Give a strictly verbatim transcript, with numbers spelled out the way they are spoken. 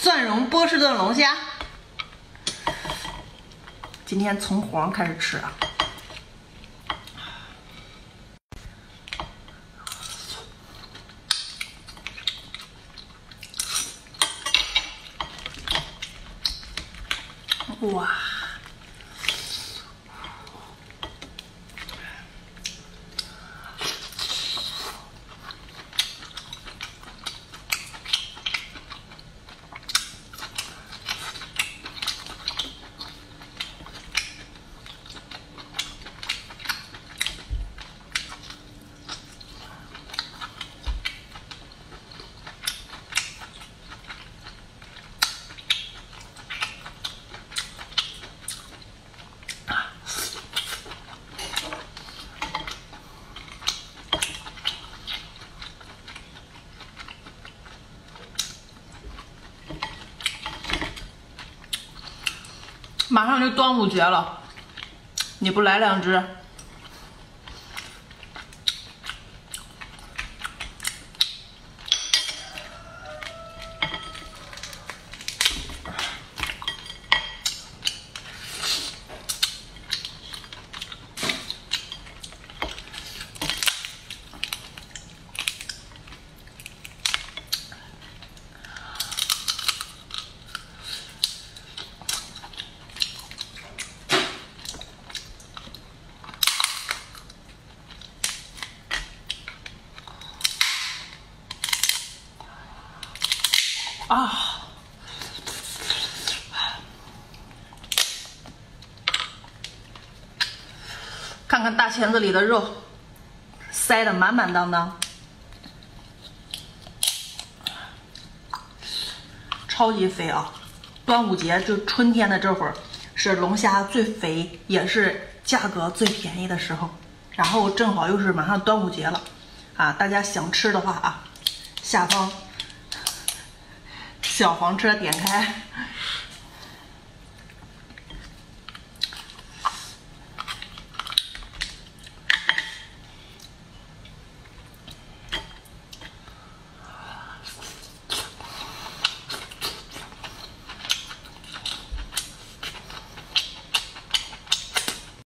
蒜蓉波士顿龙虾。今天从黄开始吃啊。哇！马上就端午节了，你不来两只？啊！看看大钳子里的肉，塞得满满当当，超级肥啊！端午节就春天的这会儿，是龙虾最肥，也是价格最便宜的时候。然后正好又是马上端午节了，啊，大家想吃的话啊，下方小黄车点开。